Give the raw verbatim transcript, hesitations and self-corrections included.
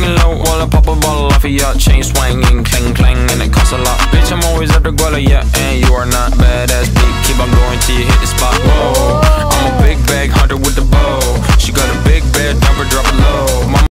laying low while I pop a bottle off of your chain swinging, clang clang, and it costs a lot. Bitch, I'm always at the guala, yeah, and you are not badass beat. Keep on going till you hit the spot. Whoa.